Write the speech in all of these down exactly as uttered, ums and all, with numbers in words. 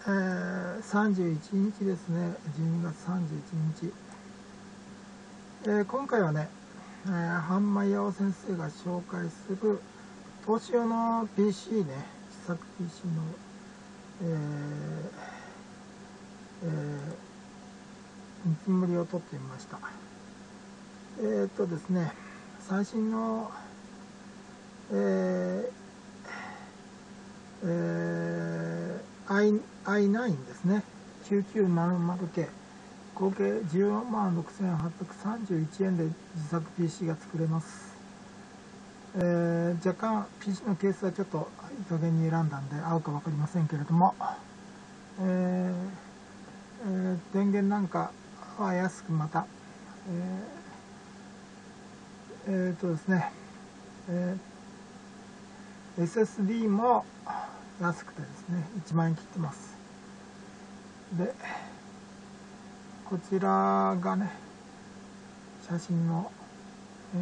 えー、さんじゅういちにちですね。じゅうにがつさんじゅういちにち、えー、今回はね、えー、半間巌先生が紹介する投資用の ピーシー ね、自作 ピーシー の、えーえー、見積もりを取ってみました。えー、っとですね、最新の、えーえー、アイナイン ですね、きゅうきゅうまるまるケー、合計じゅうよんまんろくせんはっぴゃくさんじゅういちえんで自作 ピーシー が作れます。えー、若干 ピーシー のケースはちょっといい加減に選んだんで合うか分かりませんけれども、えーえー、電源なんかは安く、またえー、えー、とですね、えー、エスエスディー も安くてですね、いちまんえん切ってます。でこちらがね、写真の、ね、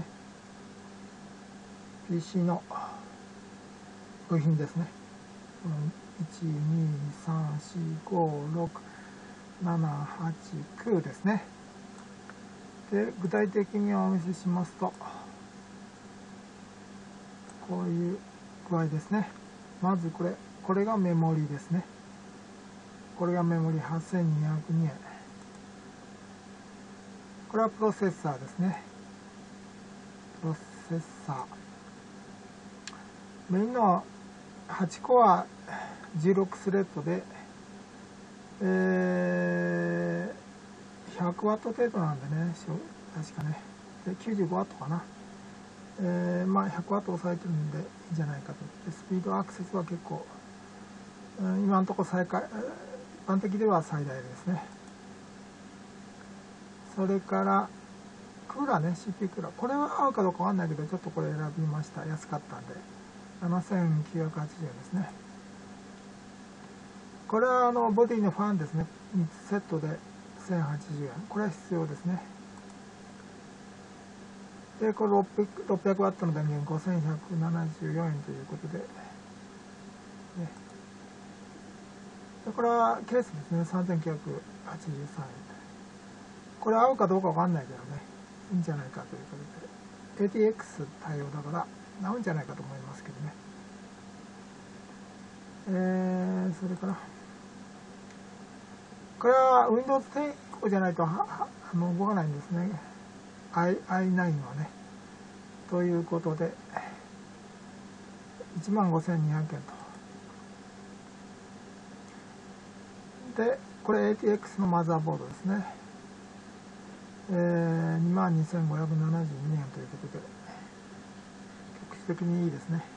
ピーシー の部品ですね。いち、に、さん、し、ご、ろく、なな、はち、きゅうですね。で具体的にお見せしますと、こういう具合ですね。まずこれこれがメモリですね。これがメモリはっせんにひゃくにえん。これはプロセッサーですね。プロセッサーメインのはちコアじゅうろくスレッドで、えー、ひゃくワット程度なんでね、確かね。できゅうじゅうごワットかな。えー、まあひゃくワット抑えてるんでいいんじゃないかと。でスピードアクセスは結構、うん、今のところ最下一般的では最大ですね。それからクーラーね、 シーピー クーラー、これは合うかどうかわかんないけど、ちょっとこれ選びました。安かったんでななせんきゅうひゃくはちじゅうえんですね。これはあのボディのファンですね。みっつセットでせんはちじゅうえん。これは必要ですね。でこれろっぴゃくワットの電源ごせんひゃくななじゅうよんえんということで、ね、でこれはケースですね。さんぜんきゅうひゃくはちじゅうさんえん。これ合うかどうかわかんないけどね、いいんじゃないかということで エーティーエックス 対応だから合うんじゃないかと思いますけどね。えー、それからこれは ウィンドウズテン 以降じゃないとはあの動かないんですね。アイナイン はね。ということでいちまんごせんにひゃくえんと。でこれ エーティーエックス のマザーボードですね。えー、にまんにせんごひゃくななじゅうにえんということで局地的にいいですね。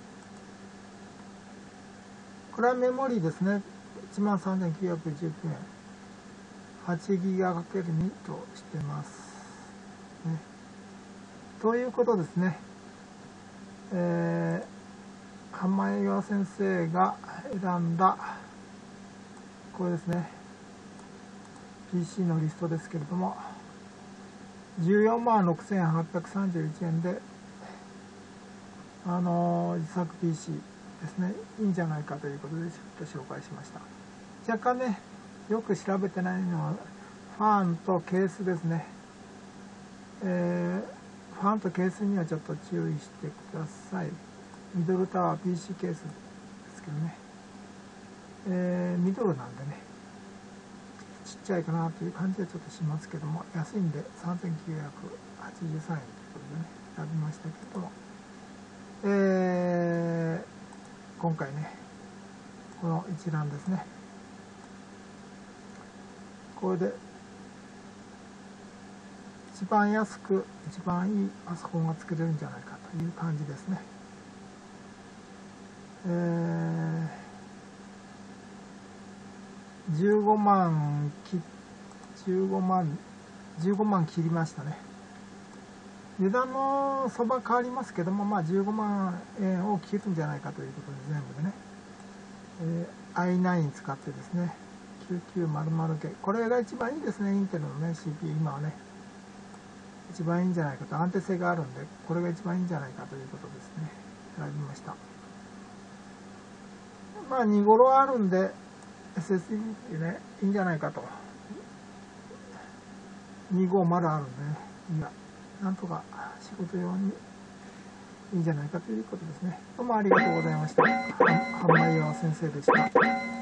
これはメモリーですね。いちまんさんぜんきゅうひゃくじゅうきゅうえん、はちギガかけるに としてます、ね。ということですね。えー、半間巌先生が選んだこれですね、 ピーシー のリストですけれども、じゅうよんまんろくせんはっぴゃくさんじゅういちえんで、あのー、自作 ピーシー ですね、いいんじゃないかということでちょっと紹介しました。若干ね、よく調べてないのはファンとケースですね。えー、ファンとケースにはちょっと注意してください。ミドルタワー ピーシー ケースですけどね、えー、ミドルなんでね、ちっちゃいかなという感じはちょっとしますけども、安いんでさんぜんきゅうひゃくはちじゅうさんえんということでね、選びましたけれども、えー、今回ね、この一覧ですね、これで一番安く一番いいパソコンが作れるんじゃないかという感じですね。えー、じゅうごまんきじゅうごまんじゅうごまん切りましたね。値段の相場変わりますけども、まあじゅうごまんえんを切るんじゃないかということで、全部でね、えー、アイナイン 使ってですね、きゅうきゅうまるまるケー、これが一番いいですね。インテルのね シーピーユー 今はね一番いいんじゃないかと、安定性があるんで、これが一番いいんじゃないかということですね、選びました。まあに頃あるんで、 エスエスディー ってね、いいんじゃないかと。にひゃくごじゅうあるんでね、いや、なんとか仕事用にいいんじゃないかということですね。どうもありがとうございました。はんまいわ先生でした。